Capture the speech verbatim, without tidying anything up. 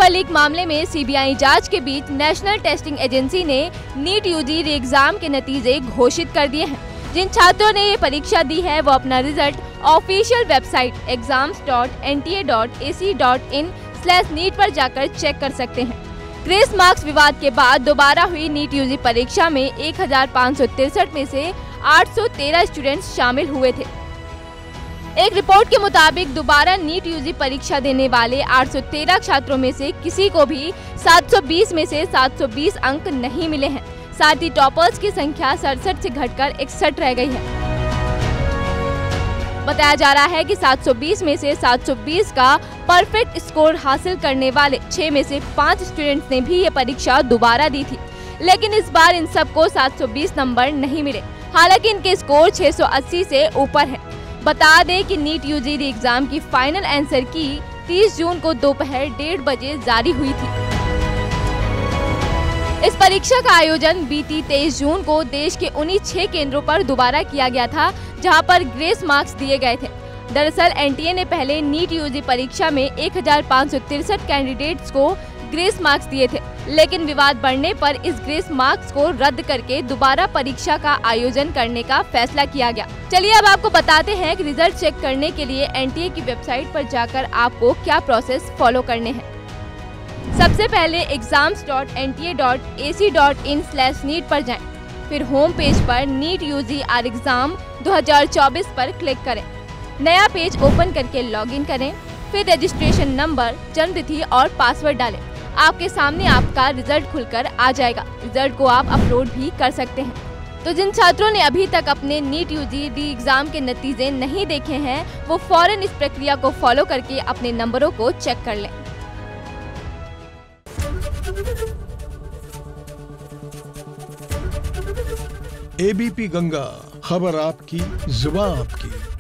Paper leak मामले में CBI जांच के बीच नेशनल टेस्टिंग एजेंसी ने नीट यूजी री एग्जाम के नतीजे घोषित कर दिए हैं। जिन छात्रों ने ये परीक्षा दी है वो अपना result official website exams dot N T A dot A C dot in slash NEET पर जाकर चेक कर सकते हैं। ग्रेस मार्क्स विवाद के बाद दोबारा हुई नीट यूजी परीक्षा में एक हजार पाँच सौ तिरसठ में से आठ सौ तेरह स्टूडेंट्स शामिल हुए थे। एक रिपोर्ट के मुताबिक दोबारा नीट यूजी परीक्षा देने वाले आठ सौ तेरह छात्रों में से किसी को भी सात सौ बीस में से सात सौ बीस अंक नहीं मिले हैं। साथ ही टॉपर्स की संख्या सड़सठ से घटकर इकसठ रह गई है। बताया जा रहा है कि सात सौ बीस में से सात सौ बीस का परफेक्ट स्कोर हासिल करने वाले छह में से पाँच स्टूडेंट्स ने भी ये परीक्षा दोबारा दी थी, लेकिन इस बार इन सबको सात सौ बीस नंबर नहीं मिले। हालांकि इनके स्कोर छह सौ अस्सी से ऊपर है। बता दें कि नीट यूजी री एग्जाम की फाइनल आंसर की तीस जून को दोपहर डेढ़ बजे जारी हुई थी। इस परीक्षा का आयोजन बीती तेईस जून को देश के उन्हीं छह केंद्रों पर दोबारा किया गया था जहां पर ग्रेस मार्क्स दिए गए थे। दरअसल एन टी ए ने पहले नीट यूजी परीक्षा में एक हजार पाँच सौ तिरसठ कैंडिडेट्स को ग्रेस मार्क्स दिए थे, लेकिन विवाद बढ़ने पर इस ग्रेस मार्क्स को रद्द करके दोबारा परीक्षा का आयोजन करने का फैसला किया गया। चलिए अब आपको बताते हैं कि रिजल्ट चेक करने के लिए एन टी ए की वेबसाइट पर जाकर आपको क्या प्रोसेस फॉलो करने हैं। सबसे पहले exams dot N T A dot A C dot in slash NEET पर जाएं। फिर होम पेज पर नीट यूजी आर एग्जाम दो हजार चौबीस पर क्लिक करें। नया पेज ओपन करके लॉगिन करें। फिर रजिस्ट्रेशन नंबर, जन्मतिथि और पासवर्ड डालें। आपके सामने आपका रिजल्ट खुलकर आ जाएगा। रिजल्ट को आप अपलोड भी कर सकते हैं। तो जिन छात्रों ने अभी तक अपने नीट यूजी री एग्जाम के नतीजे नहीं देखे हैं वो फौरन इस प्रक्रिया को फॉलो करके अपने नंबरों को चेक कर लें। ए बी पी गंगा, खबर आपकी, जुबान आपकी।